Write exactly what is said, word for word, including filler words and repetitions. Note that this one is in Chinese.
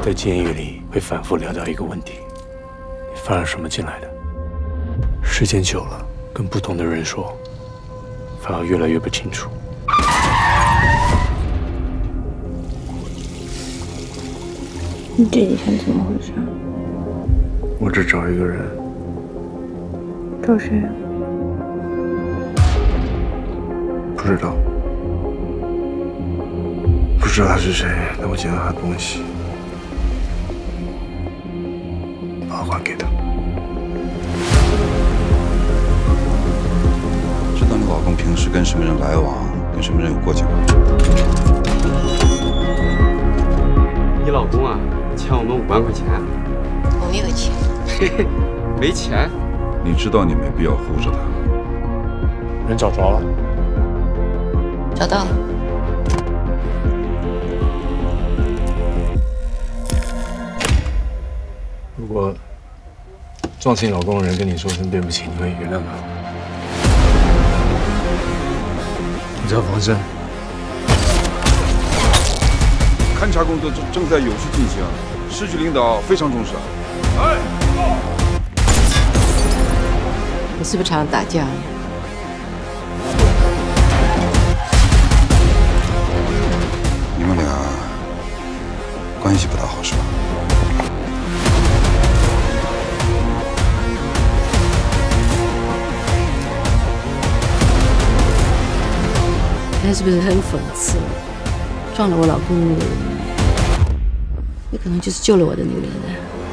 在监狱里会反复聊到一个问题：你犯了什么进来的？时间久了，跟不同的人说，反而越来越不清楚。 你这几天怎么回事？ 我只找一个人。 找谁？ 不知道。 不知道他是谁，但我捡到他的东西，把它还给他。 知道你老公平时跟什么人来往，跟什么人有过节吗？ 你老公啊，欠我们五万块钱。 我没有钱。 嘿嘿，没钱？ 你知道你没必要护着他。 人找着了？ 找到了。 如果撞死你老公的人跟你说声对不起，你会原谅他吗？你叫防身。 勘察工作正正在有序进行，市局领导非常重视。哎， 你是不是常常打架呀？ 你们俩关系不大好是吧？ 他是不是很讽刺？撞了我老公的女人，也可能就是救了我的女人呢。